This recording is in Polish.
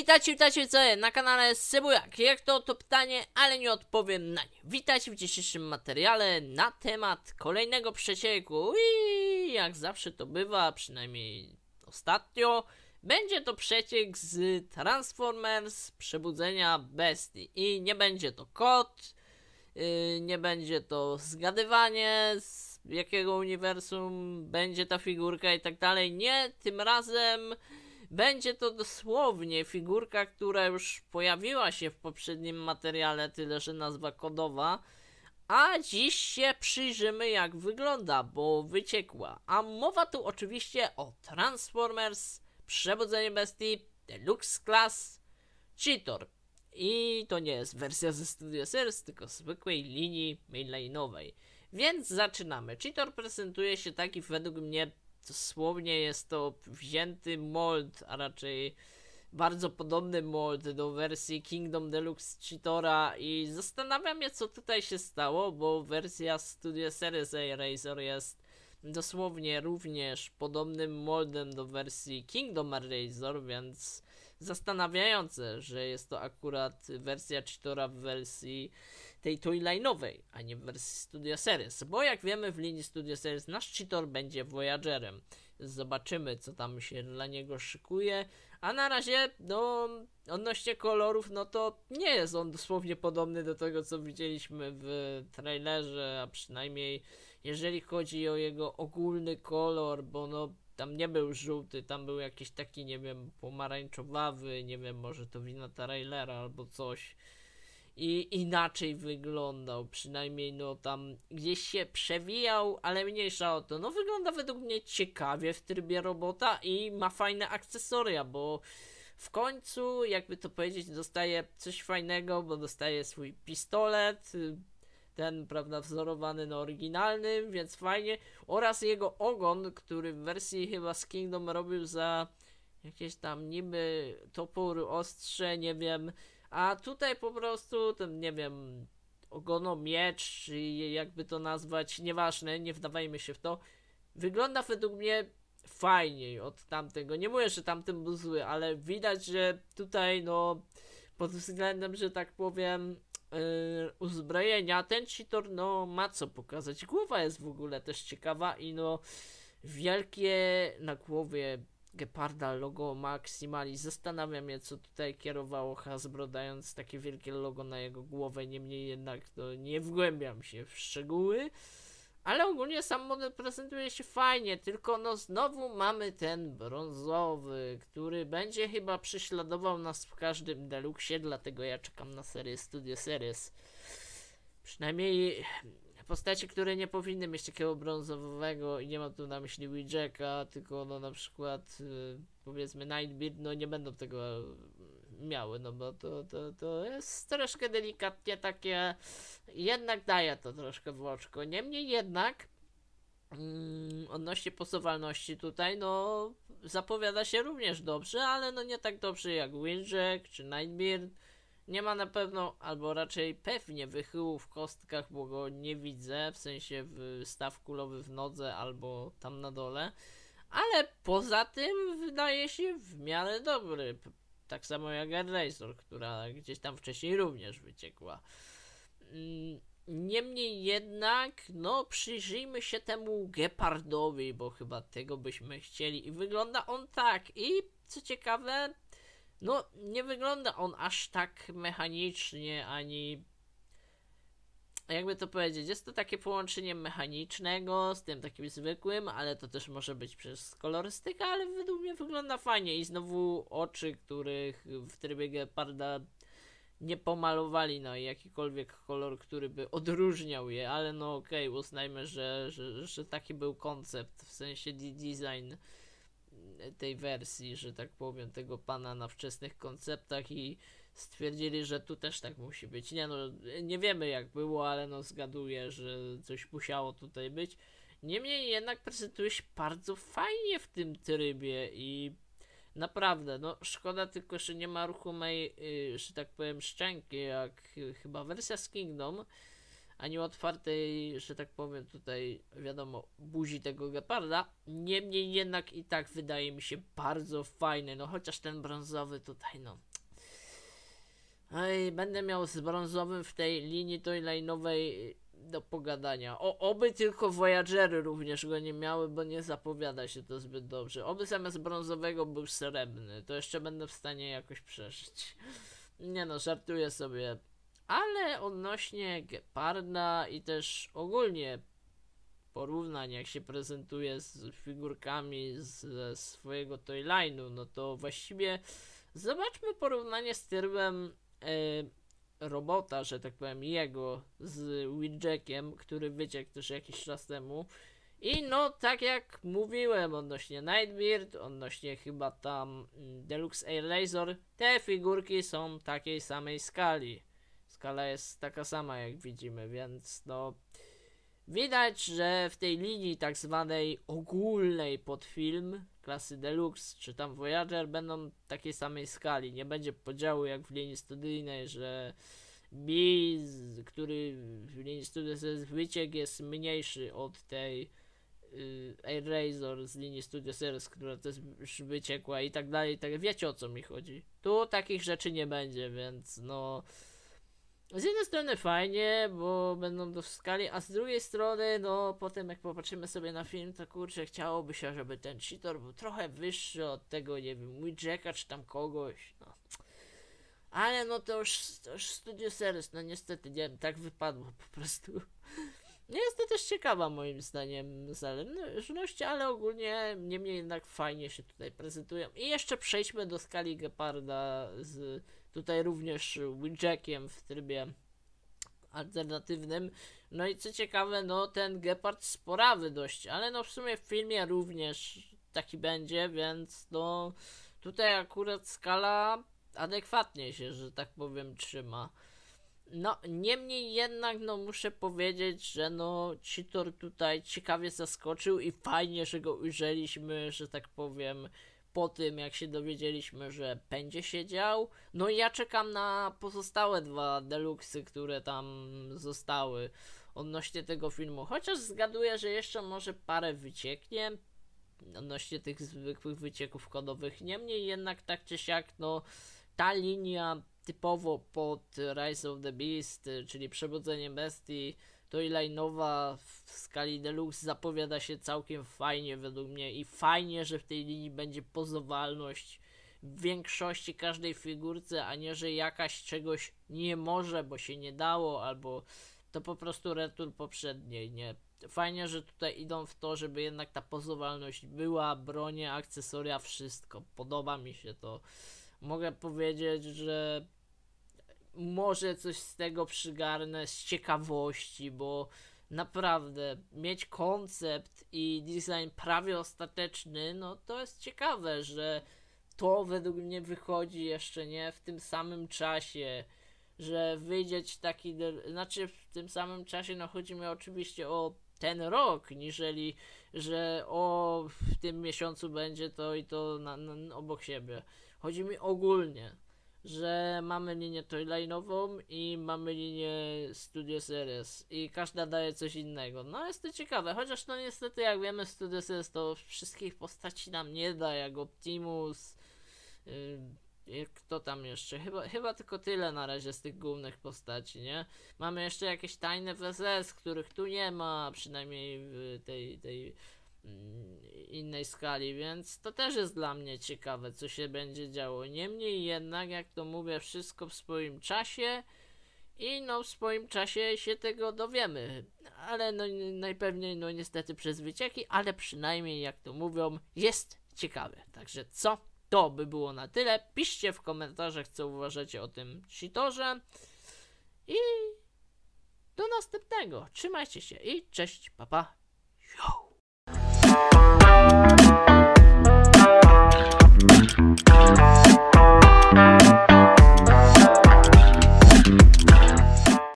Witajcie co na kanale Sebujak. Jak to pytanie, ale nie odpowiem na nie. Witajcie w dzisiejszym materiale na temat kolejnego przecieku i jak zawsze to bywa, przynajmniej ostatnio, będzie to przeciek z Transformers Przebudzenia Bestii i nie będzie to kod, nie będzie to zgadywanie z jakiego uniwersum będzie ta figurka i tak dalej. Nie, tym razem będzie to dosłownie figurka, która już pojawiła się w poprzednim materiale, tyle że nazwa kodowa. A dziś się przyjrzymy, jak wygląda, bo wyciekła. A mowa tu oczywiście o Transformers Przebudzenie Bestii Deluxe Class Cheetor. I to nie jest wersja ze Studio Series, tylko zwykłej linii mainline'owej. Więc zaczynamy. Cheetor prezentuje się taki według mnie. Dosłownie jest to wzięty mold, a raczej bardzo podobny mold do wersji Kingdom Deluxe Cheetora i zastanawiam się, co tutaj się stało, bo wersja Studio Series Eraser jest dosłownie również podobnym moldem do wersji Kingdom Eraser, więc zastanawiające, że jest to akurat wersja Cheetora w wersji tej toyline'owej, a nie w wersji Studio Series, bo jak wiemy w linii Studio Series nasz Cheetor będzie Voyagerem. Zobaczymy, co tam się dla niego szykuje, a na razie, no, odnośnie kolorów, no to nie jest on dosłownie podobny do tego, co widzieliśmy w trailerze, a przynajmniej jeżeli chodzi o jego ogólny kolor, bo no, tam nie był żółty, tam był jakiś taki, nie wiem, pomarańczowawy, nie wiem, może to wina trailera albo coś. I inaczej wyglądał, przynajmniej no tam gdzieś się przewijał, ale mniejsza o to. No wygląda według mnie ciekawie w trybie robota i ma fajne akcesoria, bo w końcu, jakby to powiedzieć, dostaje coś fajnego, bo dostaje swój pistolet, ten, prawda, wzorowany na oryginalnym, więc fajnie, oraz jego ogon, który w wersji chyba z Kingdom robił za jakieś tam niby topór, ostrze, nie wiem. A tutaj po prostu ten, nie wiem, ogonomiecz, czy jakby to nazwać, nieważne, nie wdawajmy się w to. Wygląda według mnie fajniej od tamtego. Nie mówię, że tamten był zły, ale widać, że tutaj, no, pod względem, że tak powiem, uzbrojenia, ten Cheetor, no, ma co pokazać. Głowa jest w ogóle też ciekawa i no, wielkie na głowie Geparda logo Maximali. Zastanawiam się, co tutaj kierowało Hasbro, dając takie wielkie logo na jego głowę. Niemniej jednak to nie wgłębiam się w szczegóły, ale ogólnie sam model prezentuje się fajnie, tylko no znowu mamy ten brązowy, który będzie chyba prześladował nas w każdym deluxie, dlatego ja czekam na serię Studio Series. Przynajmniej postacie, które nie powinny mieć takiego brązowego i nie mam tu na myśli Widgeka, tylko no na przykład powiedzmy Nightbeard, no nie będą tego miały, no bo to jest troszkę delikatnie takie, jednak daje to troszkę w oczko. Niemniej jednak odnośnie posowalności tutaj, no zapowiada się również dobrze, ale no nie tak dobrze jak Widgek czy Nightbeard. Nie ma na pewno, albo raczej pewnie wychyłu w kostkach, bo go nie widzę, w sensie staw kulowy w nodze albo tam na dole, ale poza tym wydaje się w miarę dobry, tak samo jak Eraser, która gdzieś tam wcześniej również wyciekła. Niemniej jednak, no przyjrzyjmy się temu Gepardowi, bo chyba tego byśmy chcieli i wygląda on tak i co ciekawe, no, nie wygląda on aż tak mechanicznie, ani jakby to powiedzieć, jest to takie połączenie mechanicznego z tym takim zwykłym, ale to też może być przez kolorystykę, ale według mnie wygląda fajnie i znowu oczy, których w trybie Geparda nie pomalowali na jakikolwiek kolor, który by odróżniał je, ale no okej, uznajmy, że taki był koncept, w sensie design tej wersji, że tak powiem, tego pana na wczesnych konceptach i stwierdzili, że tu też tak musi być. Nie no, nie wiemy jak było, ale no zgaduję, że coś musiało tutaj być. Niemniej jednak prezentuje się bardzo fajnie w tym trybie i naprawdę, no szkoda tylko, że nie ma ruchomej, że tak powiem, szczęki, jak chyba wersja z Kingdom, ani otwartej, że tak powiem, tutaj wiadomo, buzi tego Geparda. Niemniej jednak i tak wydaje mi się bardzo fajny, no chociaż ten brązowy tutaj, no Ej, będę miał z brązowym w tej linii toylajnowej do pogadania. Oby tylko Voyagery również go nie miały, bo nie zapowiada się to zbyt dobrze. Oby zamiast brązowego był srebrny, to jeszcze będę w stanie jakoś przeżyć. Nie no, żartuję sobie. Ale odnośnie Geparda i też ogólnie porównań, jak się prezentuje z figurkami ze swojego toyline'u, no to właściwie zobaczmy porównanie z trybem robota, że tak powiem, jego z Wheeljackiem, który wyciekł też jakiś czas temu. I no, tak jak mówiłem odnośnie Nightbeard, odnośnie chyba tam Deluxe Air Razor, te figurki są takiej samej skali. Skala jest taka sama, jak widzimy, więc no widać, że w tej linii tak zwanej ogólnej pod film klasy Deluxe czy tam Voyager będą takiej samej skali. Nie będzie podziału jak w linii studyjnej, że który w linii studyjnej wyciek jest mniejszy od tej Air Razor z linii Studio Series, która też już wyciekła i tak dalej. Tak, wiecie, o co mi chodzi. Tu takich rzeczy nie będzie, więc no z jednej strony fajnie, bo będą to w skali, a z drugiej strony, no potem jak popatrzymy sobie na film, to kurczę, chciałoby się, żeby ten cheater był trochę wyższy od tego, nie wiem, Wheeljacka czy tam kogoś, no. Ale no to już Studio Series, no niestety, nie wiem, tak wypadło po prostu. Jest to też ciekawa moim zdaniem zależność, ale ogólnie niemniej jednak fajnie się tutaj prezentują. I jeszcze przejdźmy do skali Geparda z tutaj również Wheeljackiem w trybie alternatywnym. No i co ciekawe, no ten Gepard sporawy dość, ale no w sumie w filmie również taki będzie, więc no tutaj akurat skala adekwatnie się, że tak powiem, trzyma. No, niemniej jednak, no muszę powiedzieć, że no Cheetor tutaj ciekawie zaskoczył i fajnie, że go ujrzeliśmy, że tak powiem, po tym jak się dowiedzieliśmy, że będzie siedział. No i ja czekam na pozostałe dwa deluxy, które tam zostały odnośnie tego filmu, chociaż zgaduję, że jeszcze może parę wycieknie odnośnie tych zwykłych wycieków kodowych. Niemniej jednak tak czy siak, no ta linia typowo pod Rise of the Beast, czyli Przebudzenie Bestii, to nowa w skali Deluxe zapowiada się całkiem fajnie według mnie i fajnie, że w tej linii będzie pozowalność w większości każdej figurce, a nie, że jakaś czegoś nie może, bo się nie dało, albo to po prostu retur poprzedniej, nie. Fajnie, że tutaj idą w to, żeby jednak ta pozowalność była, bronie, akcesoria, wszystko. Podoba mi się to. Mogę powiedzieć, że może coś z tego przygarnę z ciekawości, bo naprawdę mieć koncept i design prawie ostateczny, no to jest ciekawe, że to według mnie wychodzi jeszcze nie w tym samym czasie, że wyjdzie taki, znaczy w tym samym czasie, no chodzi mi oczywiście o ten rok, niżeli, że w tym miesiącu będzie to i to obok siebie. Chodzi mi ogólnie, że mamy linię toyline'ową i mamy linię Studio Series i każda daje coś innego. No jest to ciekawe, chociaż no niestety jak wiemy Studio Series to wszystkich postaci nam nie da, jak Optimus, kto tam jeszcze? Chyba tylko tyle na razie z tych głównych postaci, nie? Mamy jeszcze jakieś tajne WSS, których tu nie ma, przynajmniej w tej innej skali, więc to też jest dla mnie ciekawe, co się będzie działo. Niemniej jednak, jak to mówię, wszystko w swoim czasie i no w swoim czasie się tego dowiemy, ale no najpewniej no niestety przez wycieki, ale przynajmniej jak to mówią, jest ciekawe. Także co? To by było na tyle. Piszcie w komentarzach, co uważacie o tym cheatorze i do następnego. Trzymajcie się i cześć, pa pa. Yo!